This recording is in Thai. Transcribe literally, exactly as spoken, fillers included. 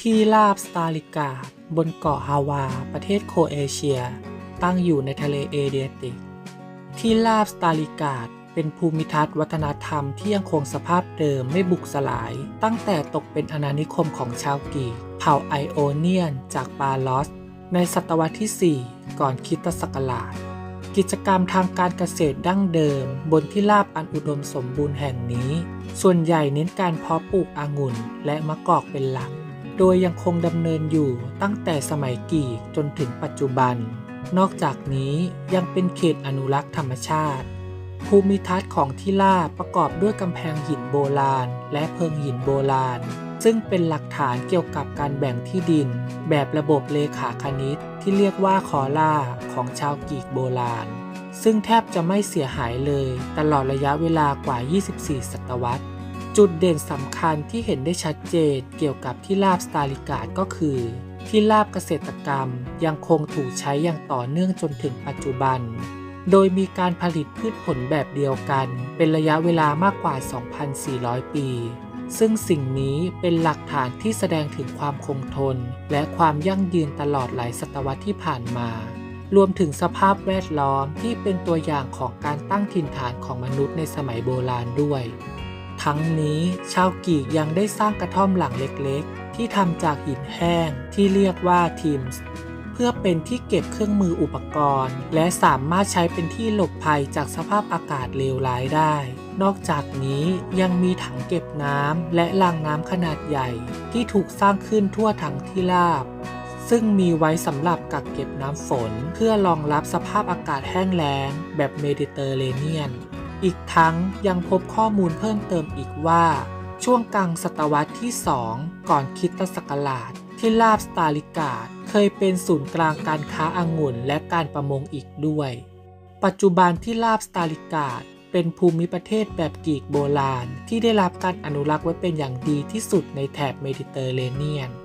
ที่ราบสตาลิกาดบนเกาะฮาวาประเทศโครเอเชียตั้งอยู่ในทะเลเอเดรียติกที่ราบสตาลิกาดเป็นภูมิทัศน์วัฒนธรรมที่ยังคงสภาพเดิมไม่บุกสลายตั้งแต่ตกเป็นอาณานิคมของชาวกรีกเผ่าไอโอเนียนจากปาลอสในศตวรรษที่สี่ก่อนคริสตศักราชกิจกรรมทางการเกษตรดั้งเดิมบนที่ราบอันอุดมสมบูรณ์แห่งนี้ส่วนใหญ่เน้นการเพาะปลูกองุ่นและมะกอกเป็นหลักโดยยังคงดำเนินอยู่ตั้งแต่สมัยกรีกจนถึงปัจจุบันนอกจากนี้ยังเป็นเขตอนุรักษ์ธรรมชาติภูมิทัศน์ของที่ราบประกอบด้วยกำแพงหินโบราณและเพิงหินโบราณซึ่งเป็นหลักฐานเกี่ยวกับการแบ่งที่ดินแบบระบบเลขาคณิตที่เรียกว่าคอล่าของชาวกรีกโบราณซึ่งแทบจะไม่เสียหายเลยตลอดระยะเวลากว่ายี่สิบสี่ศตวรรษจุดเด่นสำคัญที่เห็นได้ชัดเจนเกี่ยวกับที่ราบสตาลิกาดก็คือที่ราบเกษตรกรรมยังคงถูกใช้อย่างต่อเนื่องจนถึงปัจจุบันโดยมีการผลิตพืชผลแบบเดียวกันเป็นระยะเวลามากกว่า สองพันสี่ร้อย ปีซึ่งสิ่งนี้เป็นหลักฐานที่แสดงถึงความคงทนและความยั่งยืนตลอดหลายศตวรรษที่ผ่านมารวมถึงสภาพแวดล้อมที่เป็นตัวอย่างของการตั้งถิ่นฐานของมนุษย์ในสมัยโบราณด้วยทั้งนี้ชาวกรีกยังได้สร้างกระท่อมหลังเล็กๆที่ทำจากหินแห้งที่เรียกว่าทิมส์เพื่อเป็นที่เก็บเครื่องมืออุปกรณ์และสามารถใช้เป็นที่หลบภัยจากสภาพอากาศเลวร้ายได้นอกจากนี้ยังมีถังเก็บน้ำและรางน้ำขนาดใหญ่ที่ถูกสร้างขึ้นทั่วทั้งที่ราบซึ่งมีไว้สำหรับกักเก็บน้ำฝนเพื่อรองรับสภาพอากาศแห้งแล้งแบบเมดิเตอร์เรเนียนอีกทั้งยังพบข้อมูลเพิ่มเติมอีกว่าช่วงกลางศตวรรษที่สองก่อนคริสตศักราชที่ราบสตาลิกาดเคยเป็นศูนย์กลางการค้าองุ่นและการประมงอีกด้วยปัจจุบันที่ราบสตาลิกาดเป็นภูมิประเทศแบบกรีกโบราณที่ได้รับการอนุรักษ์ไว้เป็นอย่างดีที่สุดในแถบเมดิเตอร์เรเนียน